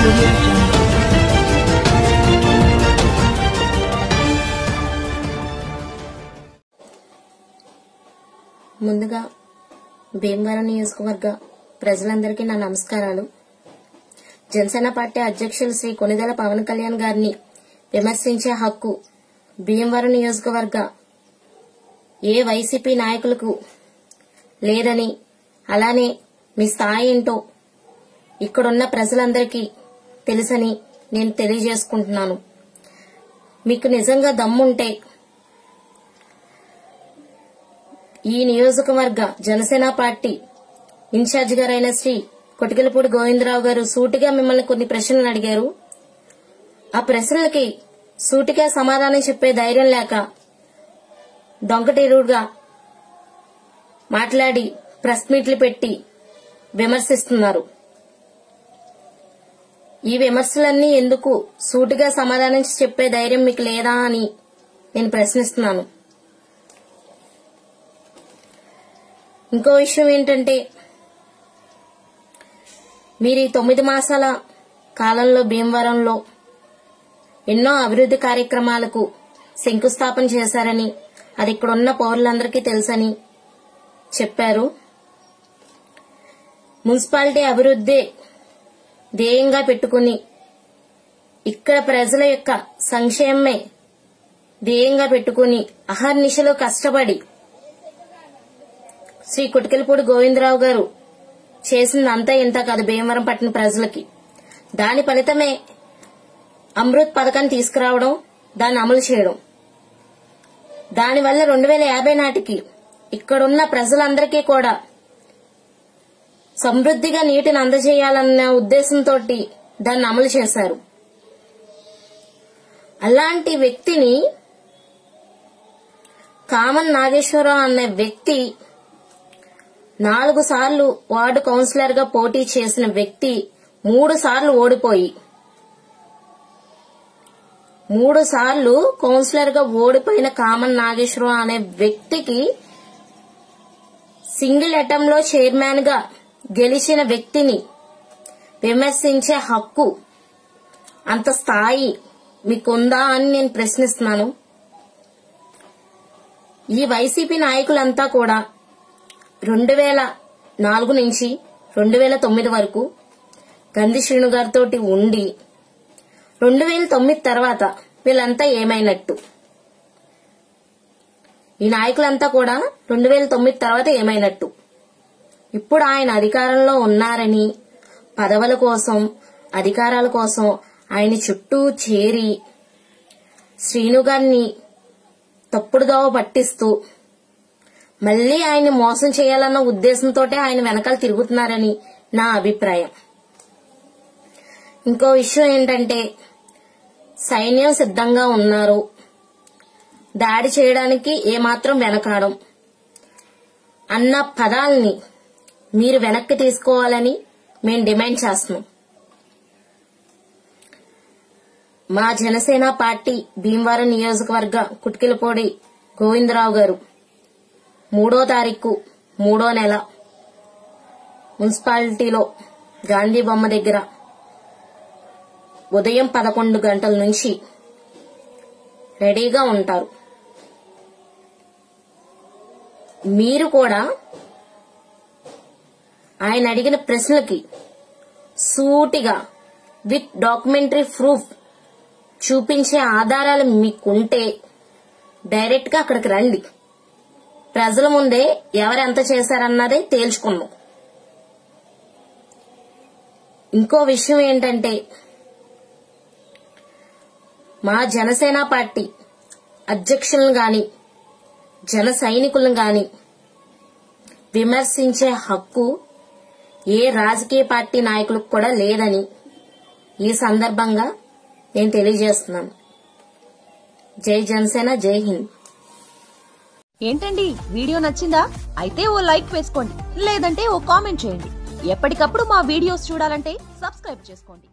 Audio Jungle. ముందుగా భీమవరం నియోజకవర్గ ప్రజలందరికీ నా నమస్కారాలు. జనసేన పార్టీ అధ్యక్షులు శ్రీ కొణిదెల పవన్ కళ్యాణ్ గారిని విమర్శించే హక్కు భీమవరం నియోజకవర్గ ఏ వైసీపీ నాయకులకు లేదని, అలానే మీ స్థాయి ఏంటో ఇక్కడున్న ప్రజలందరికీ తెలుసని నేను తెలియజేసుకుంటున్నాను. మీకు నిజంగా దమ్ముంటే ఈ నియోజకవర్గ జనసేన పార్టీ ఇన్ఛార్జ్ గారైన శ్రీ కొటికెలపూడి గోవిందరావు గారు సూటిగా మిమ్మల్ని కొన్ని ప్రశ్నలు అడిగారు. ఆ ప్రశ్నలకి సూటిగా సమాధానం చెప్పే ధైర్యం లేక దొంగటేరుగా మాట్లాడి ప్రెస్ మీట్లు పెట్టి విమర్శిస్తున్నారు. ఈ విమర్శలన్నీ ఎందుకు? సూటిగా సమాధానం చెప్పే ధైర్యం మీకు లేదా అని నేను ప్రశ్నిస్తున్నాను. ఇంకో విషయం ఏంటంటే, మీరు ఈ 9 మాసాల కాలంలో భీమవరంలో ఎన్నో అభివృద్ధి కార్యక్రమాలకు శంకుస్థాపన చేశారని, అది ఇక్కడున్న పౌరులందరికీ తెలుసని చెప్పారు. మున్సిపాలిటీ అభివృద్ధి ధ్యేయంగా పెట్టుకుని ఇక్కడ ప్రజల యొక్క సంక్షేమమే ధ్యేయంగా పెట్టుకుని అహర్నిశలో కష్టపడి శ్రీ కొటికెలపూడి గోవిందరావు గారు చేసిందంతా ఇంత కాదు భీమవరం పట్టణ ప్రజలకి. దాని ఫలితమే అమృత్ పథకాన్ని తీసుకురావడం, దాన్ని అమలు చేయడం. దానివల్ల 2050 నాటికి ఇక్కడున్న ప్రజలందరికీ కూడా సమృద్ధిగా నీటిని అందజేయాలన్న ఉద్దేశంతో దాన్ని అమలు చేశారు. అలాంటి వ్యక్తిని కామన్ నాగేశ్వరరావు అనే వ్యక్తి 4 సార్లు వార్డు కౌన్సిలర్ గా పోటీ చేసిన వ్యక్తి 3 సార్లు ఓడిపోయి 3 సార్లు కౌన్సిలర్ గా ఓడిపోయిన కామన్ నాగేశ్వరరావు అనే వ్యక్తికి సింగిల్ అటెంప్ట్ లో చైర్మన్ గా గెలిచిన వ్యక్తిని విమర్శించే హక్కు, అంత స్థాయి మీకుందా అని నేను ప్రశ్నిస్తున్నాను. ఈ వైసీపీ నాయకులంతా కూడా 2004 నుంచి 2009 వరకు గంధి శ్రీను గారితో ఉండి 2009 తర్వాత వీళ్ళంతా ఏమైనట్టు? ఈ నాయకులంతా కూడా 2009 తర్వాత ఏమైనట్టు? ఇప్పుడు ఆయన అధికారంలో ఉన్నారని పదవుల కోసం, అధికారాల కోసం ఆయన చుట్టూ చేరి శ్రీను గారిని తప్పుడు దోవ పట్టిస్తూ మళ్లీ ఆయన్ని మోసం చేయాలన్న ఉద్దేశంతో ఆయన వెనకాల తిరుగుతున్నారని నా అభిప్రాయం. ఇంకో విషయం ఏంటంటే, సైన్యం సిద్ధంగా ఉన్నారు, దాడి చేయడానికి ఏమాత్రం వెనకాడం అన్న పదాల్ని మీరు వెనక్కి తీసుకోవాలని మేము డిమాండ్ చేస్తున్నాం. మా జనసేన పార్టీ భీమవరం నియోజకవర్గ కొటికెలపూడి గోవిందరావు గారు 3వ తారీఖు 3వ నెల మున్సిపాలిటీలో గాంధీ బొమ్మ దగ్గర ఉదయం 11 గంటల నుంచి రెడీగా ఉంటారు. మీరు కూడా ఆయన అడిగిన ప్రశ్నలకి సూటిగా విత్ డాక్యుమెంటరీ ప్రూఫ్ చూపించే ఆధారాలు మీకుంటే డైరెక్ట్ గా అక్కడికి రండి. ప్రజల ముందే ఎవరెంత చేశారన్నదే తేల్చుకున్నాం. ఇంకో విషయం ఏంటంటే, మా జనసేన పార్టీ అధ్యక్షులను గాని జన సైనికులను గాని విమర్శించే హక్కు ఏ రాజకీయ పార్టీ నాయకులకు కూడా లేదని ఈ సందర్భంగా నేను తెలియజేస్తున్నాను. జై జనసేన, జై హింద్. ఏంటండి, వీడియో నచ్చిందా? అయితే ఓ లైక్ వేసుకోండి, లేదంటే ఓ కామెంట్ చేయండి. ఎప్పటికప్పుడు మా వీడియోస్ చూడాలంటే సబ్స్క్రైబ్ చేసుకోండి.